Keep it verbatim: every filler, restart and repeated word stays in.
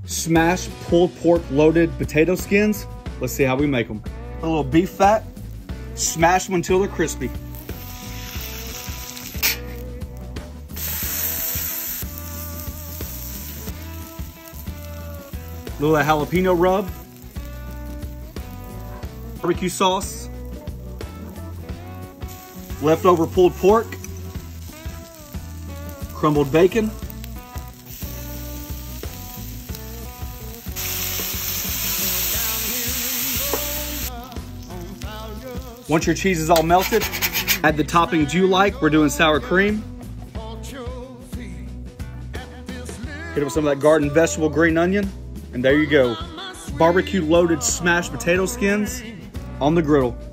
smashed pulled pork loaded potato skins. Let's see how we make them. A little beef fat, smash them until they're crispy. A little jalapeno rub, barbecue sauce, leftover pulled pork, crumbled bacon, once your cheese is all melted, add the toppings you like. We're doing sour cream. Hit it with some of that garden vegetable green onion. And there you go. Barbecue loaded smashed potato skins on the griddle.